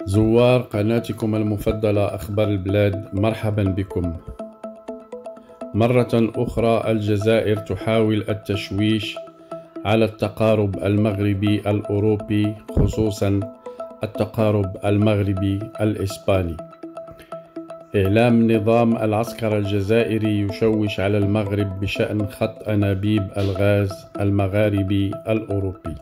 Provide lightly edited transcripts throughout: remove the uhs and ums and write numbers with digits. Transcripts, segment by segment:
زوار قناتكم المفضلة أخبار البلاد، مرحبا بكم. مرة أخرى الجزائر تحاول التشويش على التقارب المغربي الأوروبي، خصوصا التقارب المغربي الإسباني. إعلام نظام العسكر الجزائري يشوش على المغرب بشأن خط أنابيب الغاز المغاربي الأوروبي.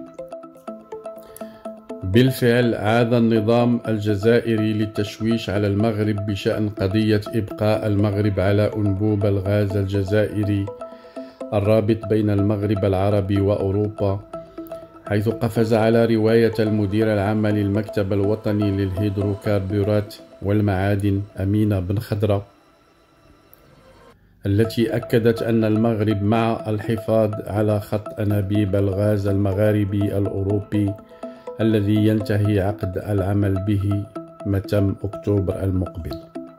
بالفعل عاد النظام الجزائري للتشويش على المغرب بشأن قضية إبقاء المغرب على أنبوب الغاز الجزائري الرابط بين المغرب العربي وأوروبا، حيث قفز على رواية المدير العام للمكتب الوطني للهيدروكربورات والمعادن أمينة بن خضرة، التي أكدت أن المغرب مع الحفاظ على خط أنابيب الغاز المغاربي الأوروبي الذي ينتهي عقد العمل به متم أكتوبر المقبل.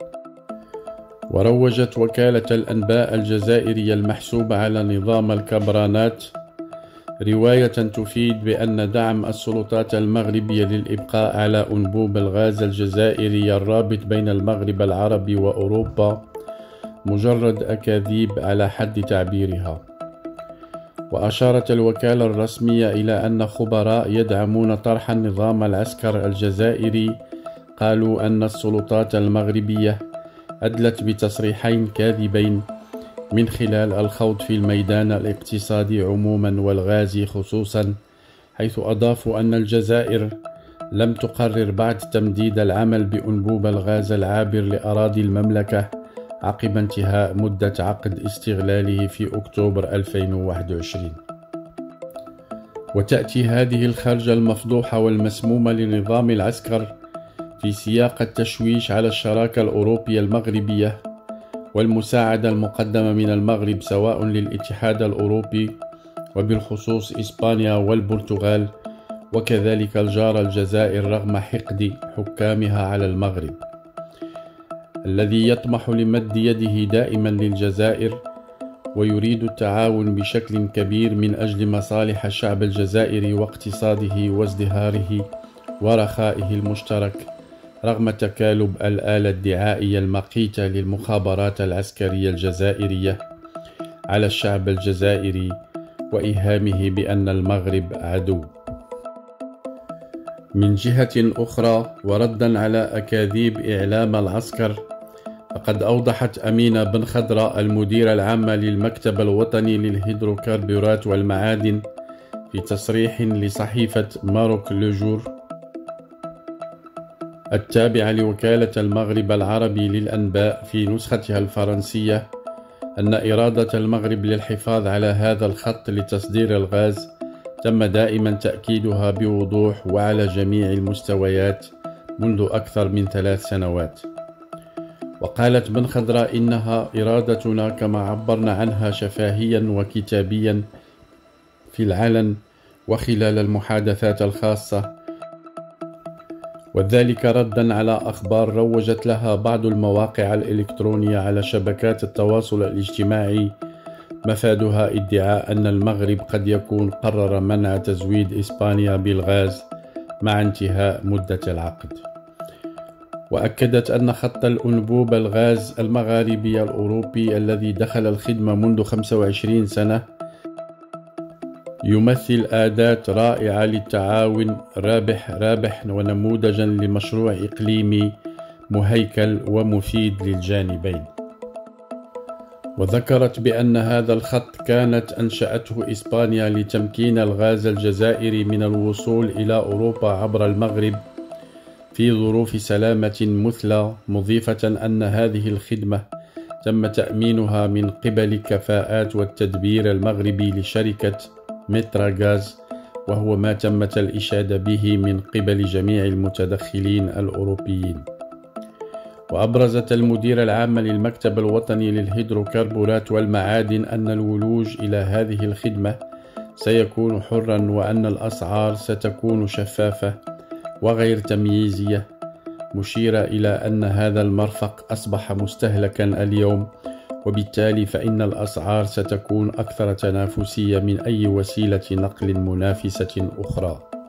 وروجت وكالة الأنباء الجزائرية المحسوبة على نظام الكبرانات رواية تفيد بأن دعم السلطات المغربية للإبقاء على أنبوب الغاز الجزائري الرابط بين المغرب العربي وأوروبا مجرد أكاذيب على حد تعبيرها. وأشارت الوكالة الرسمية إلى أن خبراء يدعمون طرح النظام العسكر الجزائري قالوا أن السلطات المغربية أدلت بتصريحين كاذبين من خلال الخوض في الميدان الاقتصادي عموما والغازي خصوصا، حيث أضافوا أن الجزائر لم تقرر بعد تمديد العمل بأنبوب الغاز العابر لأراضي المملكة عقب انتهاء مدة عقد استغلاله في أكتوبر 2021. وتأتي هذه الخرجة المفضوحة والمسمومة لنظام العسكر في سياق التشويش على الشراكة الأوروبية المغربية والمساعدة المقدمة من المغرب سواء للاتحاد الأوروبي وبالخصوص إسبانيا والبرتغال وكذلك الجارة الجزائر رغم حقد حكامها على المغرب الذي يطمح لمد يده دائما للجزائر ويريد التعاون بشكل كبير من أجل مصالح الشعب الجزائري واقتصاده وازدهاره ورخائه المشترك، رغم تكالب الآلة الدعائية المقيتة للمخابرات العسكرية الجزائرية على الشعب الجزائري وإيهامه بأن المغرب عدو. من جهة أخرى، وردا على أكاذيب إعلام العسكر، فقد أوضحت أمينة بن خضرة المديرة العامة للمكتب الوطني للهيدروكربورات والمعادن في تصريح لصحيفة ماروك لوجور التابعة لوكالة المغرب العربي للأنباء في نسختها الفرنسية أن إرادة المغرب للحفاظ على هذا الخط لتصدير الغاز تم دائما تأكيدها بوضوح وعلى جميع المستويات منذ أكثر من 3 سنوات. وقالت بن خضرة إنها إرادتنا كما عبرنا عنها شفاهيا وكتابيا في العلن وخلال المحادثات الخاصة، وذلك ردا على أخبار روجت لها بعض المواقع الإلكترونية على شبكات التواصل الاجتماعي مفادها ادعاء أن المغرب قد يكون قرر منع تزويد إسبانيا بالغاز مع انتهاء مدة العقد. وأكدت أن خط الأنبوب الغاز المغاربي الأوروبي الذي دخل الخدمة منذ 25 سنة يمثل أداة رائعة للتعاون رابح ونموذجا لمشروع إقليمي مهيكل ومفيد للجانبين. وذكرت بأن هذا الخط كانت أنشأته إسبانيا لتمكين الغاز الجزائري من الوصول إلى أوروبا عبر المغرب في ظروف سلامة مثلى، مضيفة أن هذه الخدمة تم تأمينها من قبل كفاءات والتدبير المغربي لشركة متراغاز، وهو ما تمت الإشادة به من قبل جميع المتدخلين الأوروبيين. وأبرزت المديرة العامة للمكتب الوطني للهيدروكربورات والمعادن أن الولوج إلى هذه الخدمة سيكون حرا وأن الأسعار ستكون شفافة وغير تمييزية، مشيرة إلى أن هذا المرفق أصبح مستهلكا اليوم، وبالتالي فإن الأسعار ستكون أكثر تنافسية من أي وسيلة نقل منافسة أخرى.